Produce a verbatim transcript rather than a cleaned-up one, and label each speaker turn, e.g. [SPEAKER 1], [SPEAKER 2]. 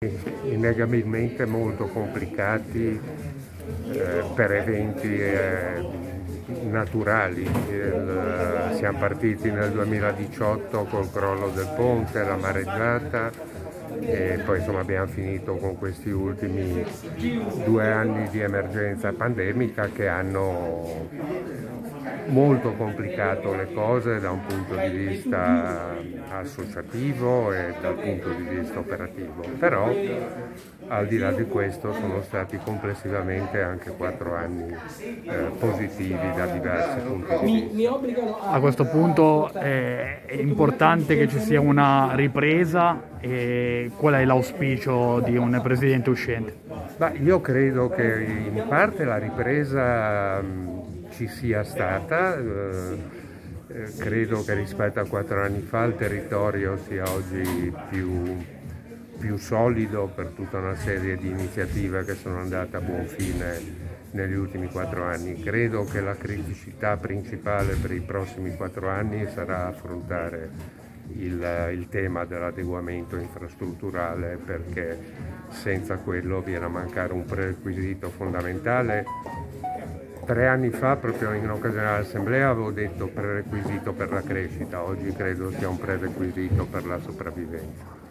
[SPEAKER 1] innegabilmente molto complicati eh, per eventi eh, naturali. Il, siamo partiti nel duemiladiciotto col crollo del ponte, la mareggiata, e poi insomma abbiamo finito con questi ultimi due anni di emergenza pandemica che hanno molto complicato le cose da un punto di vista associativo e dal punto di vista operativo, però al di là di questo sono stati complessivamente anche quattro anni eh, positivi da diversi punti di vista.
[SPEAKER 2] A questo punto è importante che ci sia una ripresa, e qual è l'auspicio di un presidente uscente?
[SPEAKER 1] Ma io credo che in parte la ripresa mh, ci sia stata, eh, eh, credo che rispetto a quattro anni fa il territorio sia oggi più, più solido per tutta una serie di iniziative che sono andate a buon fine negli ultimi quattro anni. Credo che la criticità principale per i prossimi quattro anni sarà affrontare il, il tema dell'adeguamento infrastrutturale, perché senza quello viene a mancare un prerequisito fondamentale. Tre anni fa, proprio in occasione dell'assemblea, avevo detto prerequisito per la crescita, oggi credo sia un prerequisito per la sopravvivenza.